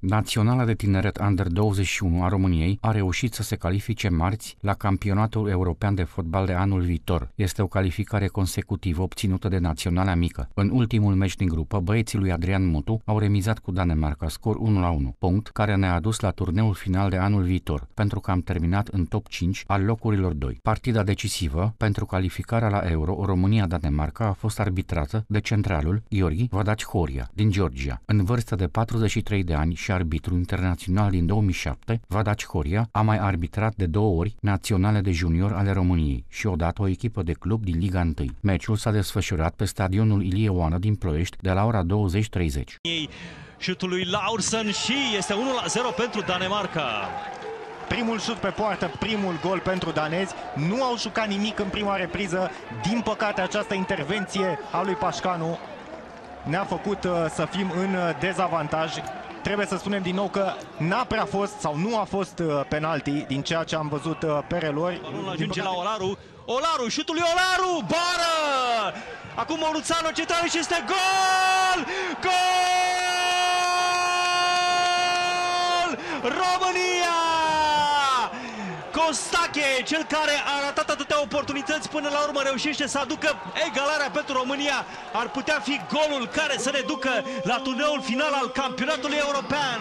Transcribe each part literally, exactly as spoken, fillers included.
Naționala de tineret Under douăzeci și unu a României a reușit să se califice marți la Campionatul European de Fotbal de anul viitor. Este o calificare consecutivă obținută de Naționala Mică. În ultimul meci din grupă, băieții lui Adrian Mutu au remizat cu Danemarca scor unu la unu, punct care ne-a adus la turneul final de anul viitor, pentru că am terminat în top cinci al locurilor doi. Partida decisivă pentru calificarea la Euro România-Danemarca a fost arbitrată de centralul Gheorghi Vadaci-Horia din Georgia. În vârstă de patruzeci și trei de ani și arbitru internațional din două mii șapte, Vadaci-Horia a mai arbitrat de două ori naționale de junior ale României și odată o echipă de club din Liga unu. Meciul s-a desfășurat pe stadionul Ilie Oană din Ploiești de la ora douăzeci treizeci. Șutul lui Laursen și este unu la zero pentru Danemarca. Primul șut pe poartă, primul gol pentru danezi. Nu au jucat nimic în prima repriză. Din păcate, această intervenție a lui Pașcanu ne-a făcut uh, să fim în uh, dezavantaj. Trebuie să spunem din nou că n-a prea fost sau nu a fost uh, penalti din ceea ce am văzut uh, pe relori. Balonul ajunge la Olaru. Olaru, șutul lui Olaru, bară! Acum Oruțanu, central și este gol! Gol! România! Costache, cel care a ratat atâtea oportunități, până la urmă reușește să aducă egalarea pentru România. Ar putea fi golul care să ne ducă la turneul final al campionatului european.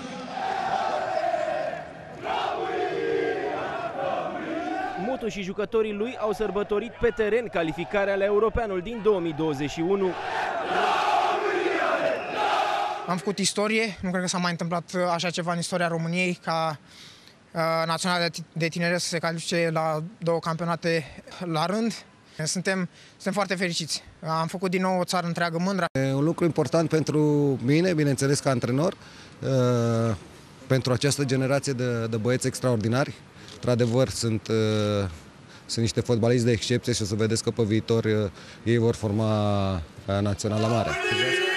Mutu și jucătorii lui au sărbătorit pe teren calificarea la Europeanul din două mii douăzeci și unu. Am făcut istorie, nu cred că s-a mai întâmplat așa ceva în istoria României, ca uh, naționala de tineret să se califice la două campionate la rând. Suntem, suntem foarte fericiți. Am făcut din nou o țară întreagă mândră. E un lucru important pentru mine, bineînțeles ca antrenor, uh, pentru această generație de, de băieți extraordinari. Într-adevăr, sunt, uh, sunt niște fotbaliști de excepție și o să vedeți că pe viitor uh, ei vor forma uh, naționala mare.